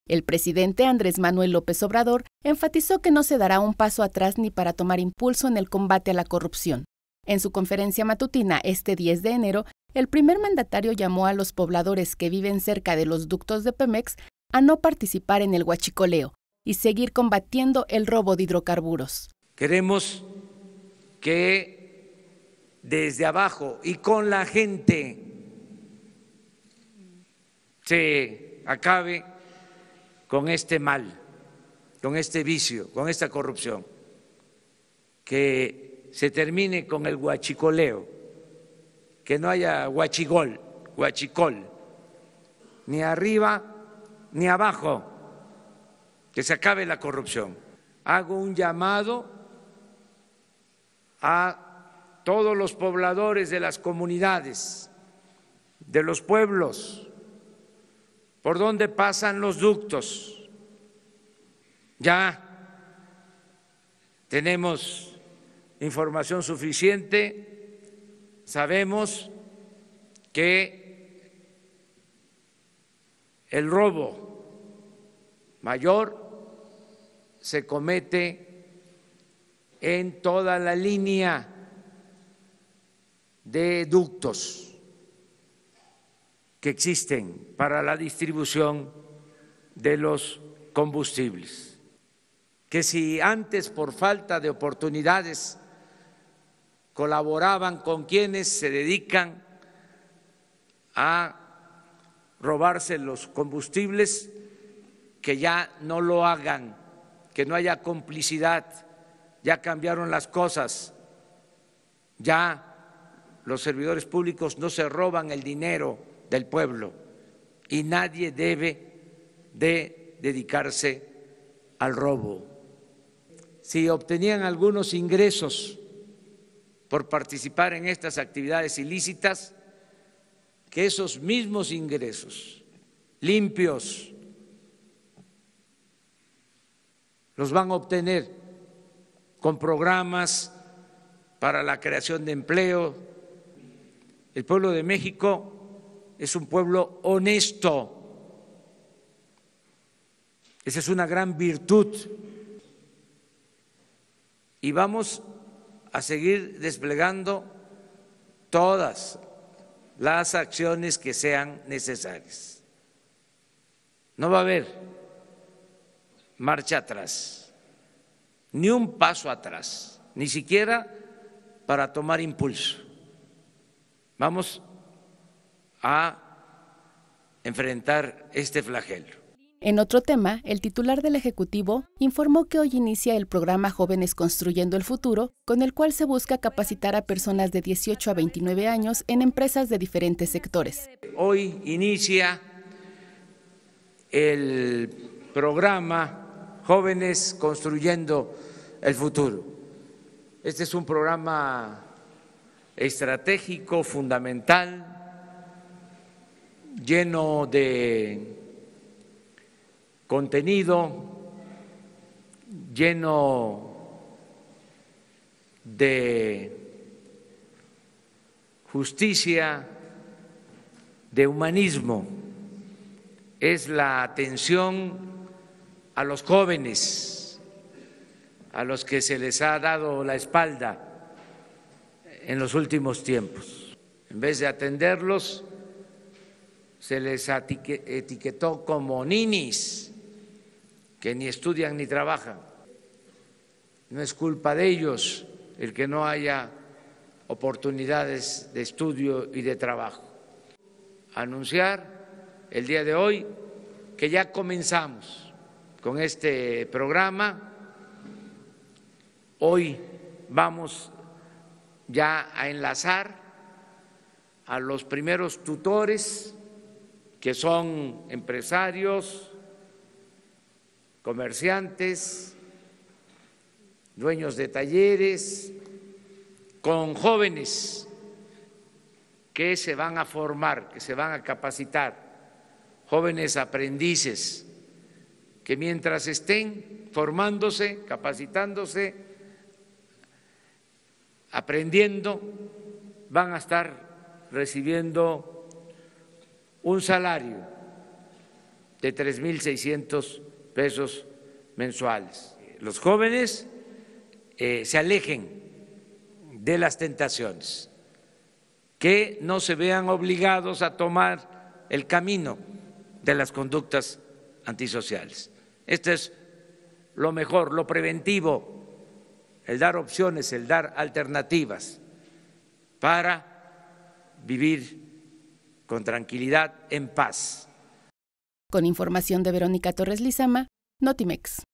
El presidente Andrés Manuel López Obrador enfatizó que no se dará un paso atrás ni para tomar impulso en el combate a la corrupción. En su conferencia matutina este 10 de enero, el primer mandatario llamó a los pobladores que viven cerca de los ductos de Pemex a no participar en el huachicoleo y seguir combatiendo el robo de hidrocarburos. Queremos que desde abajo y con la gente se acabe con este mal, con este vicio, con esta corrupción, que se termine con el huachicoleo, que no haya huachicol, ni arriba ni abajo, que se acabe la corrupción. Hago un llamado a todos los pobladores de las comunidades, de los pueblos, por donde pasan los ductos. Ya tenemos información suficiente, sabemos que el robo mayor se comete en toda la línea de ductos que existen para la distribución de los combustibles. Que si antes por falta de oportunidades colaboraban con quienes se dedican a robarse los combustibles, que ya no lo hagan, que no haya complicidad, ya cambiaron las cosas, ya los servidores públicos no se roban el dinero del pueblo y nadie debe de dedicarse al robo. Si obtenían algunos ingresos por participar en estas actividades ilícitas, que esos mismos ingresos limpios los van a obtener con programas para la creación de empleo. El pueblo de México es un pueblo honesto. Esa es una gran virtud. Y vamos a seguir desplegando todas las acciones que sean necesarias. No va a haber marcha atrás, ni un paso atrás, ni siquiera para tomar impulso. Vamos a enfrentar este flagelo. En otro tema, el titular del Ejecutivo informó que hoy inicia el programa Jóvenes Construyendo el Futuro, con el cual se busca capacitar a personas de 18 a 29 años en empresas de diferentes sectores. Hoy inicia el programa Jóvenes Construyendo el Futuro. Este es un programa estratégico, fundamental, lleno de contenido, lleno de justicia, de humanismo. Es la atención a los jóvenes, a los que se les ha dado la espalda en los últimos tiempos. En vez de atenderlos, se les etiquetó como ninis, que ni estudian ni trabajan. No es culpa de ellos el que no haya oportunidades de estudio y de trabajo. Anunciar el día de hoy que ya comenzamos con este programa. Hoy vamos ya a enlazar a los primeros tutores, que son empresarios, comerciantes, dueños de talleres, con jóvenes que se van a formar, que se van a capacitar, jóvenes aprendices, que mientras estén formándose, capacitándose, aprendiendo, van a estar recibiendo un salario de 3,600 pesos mensuales. Los jóvenes se alejen de las tentaciones, que no se vean obligados a tomar el camino de las conductas antisociales. Esto es lo mejor, lo preventivo, el dar opciones, el dar alternativas para vivir con tranquilidad, en paz. Con información de Verónica Torres Lizama, Notimex.